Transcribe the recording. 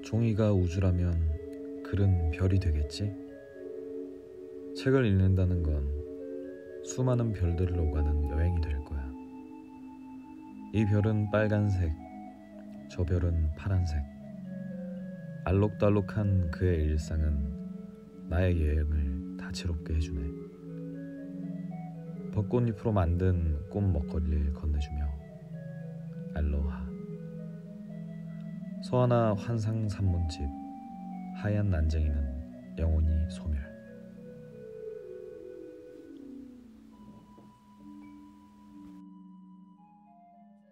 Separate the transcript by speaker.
Speaker 1: 종이가 우주라면 글은 별이 되겠지? 책을 읽는다는 건 수많은 별들을 오가는 여행이 될 거야. 이 별은 빨간색, 저 별은 파란색. 알록달록한 그의 일상은 나의 여행을 다채롭게 해주네. 벚꽃잎으로 만든 꽃 먹거리를 건네주며 알로하. 서하나 환상 산문집 하얀 난쟁이는 영원히 소멸.